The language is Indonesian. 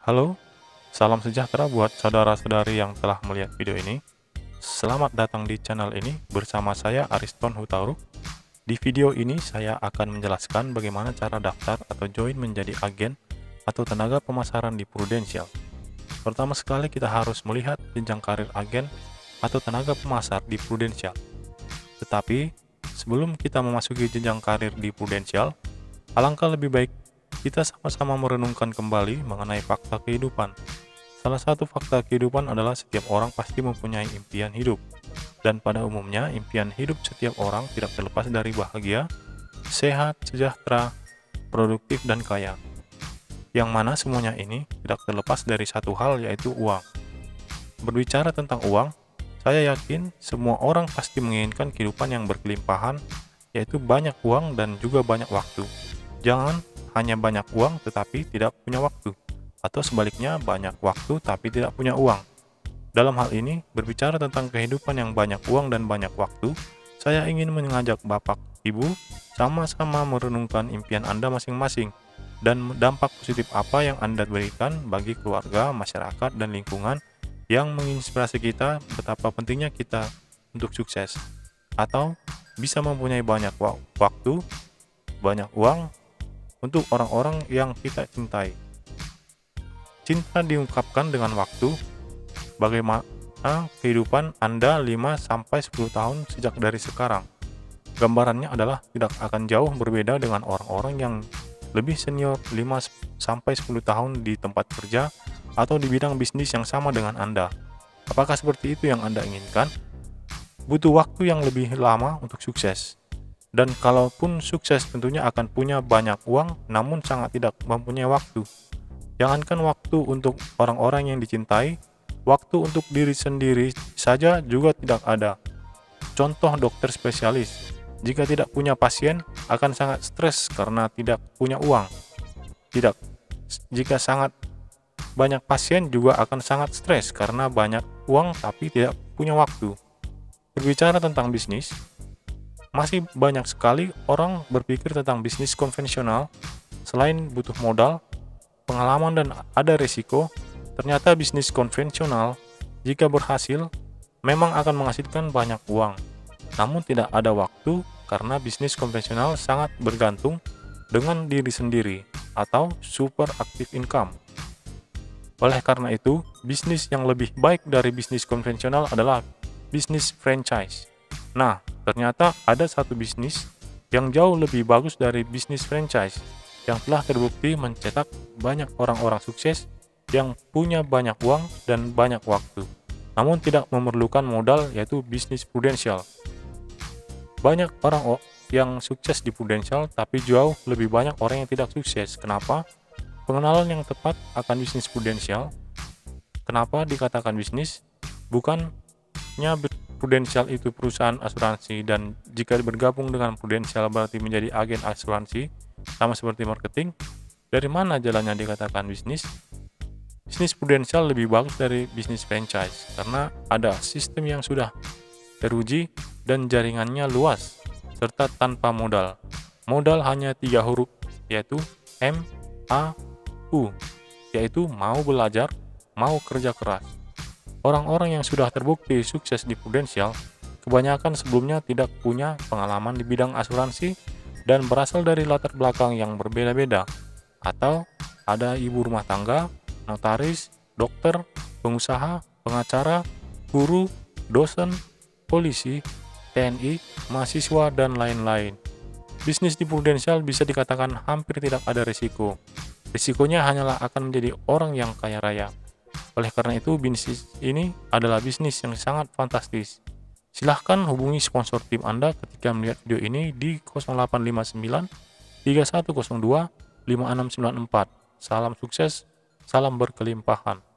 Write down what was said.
Halo, salam sejahtera buat saudara-saudari yang telah melihat video ini. Selamat datang di channel ini bersama saya Ariston Hutauruk. Di video ini saya akan menjelaskan bagaimana cara daftar atau join menjadi agen atau tenaga pemasaran di Prudential. Pertama sekali kita harus melihat jenjang karir agen atau tenaga pemasar di Prudential. Tetapi sebelum kita memasuki jenjang karir di Prudential, alangkah lebih baik kita sama-sama merenungkan kembali mengenai fakta kehidupan. Salah satu fakta kehidupan adalah setiap orang pasti mempunyai impian hidup. Dan pada umumnya, impian hidup setiap orang tidak terlepas dari bahagia, sehat, sejahtera, produktif, dan kaya. Yang mana semuanya ini tidak terlepas dari satu hal, yaitu uang. Berbicara tentang uang, saya yakin semua orang pasti menginginkan kehidupan yang berkelimpahan, yaitu banyak uang dan juga banyak waktu. Jangan hanya banyak uang tetapi tidak punya waktu, atau sebaliknya banyak waktu tapi tidak punya uang. Dalam hal ini, berbicara tentang kehidupan yang banyak uang dan banyak waktu, saya ingin mengajak Bapak, Ibu, sama-sama merenungkan impian Anda masing-masing, dan dampak positif apa yang Anda berikan bagi keluarga, masyarakat, dan lingkungan yang menginspirasi kita betapa pentingnya kita untuk sukses, atau bisa mempunyai banyak waktu, banyak uang, untuk orang-orang yang kita cintai. Cinta diungkapkan dengan waktu. Bagaimana kehidupan Anda 5-10 tahun sejak dari sekarang? Gambarannya adalah tidak akan jauh berbeda dengan orang-orang yang lebih senior 5-10 tahun di tempat kerja atau di bidang bisnis yang sama dengan Anda. Apakah seperti itu yang Anda inginkan? Butuh waktu yang lebih lama untuk sukses. Dan kalaupun sukses tentunya akan punya banyak uang, namun sangat tidak mempunyai waktu. Jangankan waktu untuk orang-orang yang dicintai, waktu untuk diri sendiri saja juga tidak ada. Contoh dokter spesialis, jika tidak punya pasien akan sangat stres karena tidak punya uang. Jika sangat banyak pasien juga akan sangat stres karena banyak uang tapi tidak punya waktu. Berbicara tentang bisnis, masih banyak sekali orang berpikir tentang bisnis konvensional. Selain butuh modal, pengalaman, dan ada risiko, ternyata bisnis konvensional jika berhasil memang akan menghasilkan banyak uang. Namun tidak ada waktu karena bisnis konvensional sangat bergantung dengan diri sendiri atau super active income. Oleh karena itu, bisnis yang lebih baik dari bisnis konvensional adalah bisnis franchise. Nah, ternyata ada satu bisnis yang jauh lebih bagus dari bisnis franchise yang telah terbukti mencetak banyak orang-orang sukses yang punya banyak uang dan banyak waktu, namun tidak memerlukan modal, yaitu bisnis Prudential. Banyak orang yang sukses di Prudential, tapi jauh lebih banyak orang yang tidak sukses. Kenapa? Pengenalan yang tepat akan bisnis Prudential. Kenapa dikatakan bisnis? Bukannya Prudential itu perusahaan asuransi, dan jika bergabung dengan Prudential berarti menjadi agen asuransi, sama seperti marketing. Dari mana jalannya dikatakan bisnis? Bisnis Prudential lebih bagus dari bisnis franchise karena ada sistem yang sudah teruji dan jaringannya luas serta tanpa modal. Modal hanya 3 huruf, yaitu MAU, yaitu mau belajar, mau kerja keras. Orang-orang yang sudah terbukti sukses di Prudential kebanyakan sebelumnya tidak punya pengalaman di bidang asuransi dan berasal dari latar belakang yang berbeda-beda, atau ada ibu rumah tangga, notaris, dokter, pengusaha, pengacara, guru, dosen, polisi, TNI, mahasiswa, dan lain-lain. Bisnis di Prudential bisa dikatakan hampir tidak ada risiko. Risikonya hanyalah akan menjadi orang yang kaya raya. Oleh karena itu, bisnis ini adalah bisnis yang sangat fantastis. Silahkan hubungi sponsor tim Anda ketika melihat video ini di 0859 3102 5694. Salam sukses, salam berkelimpahan.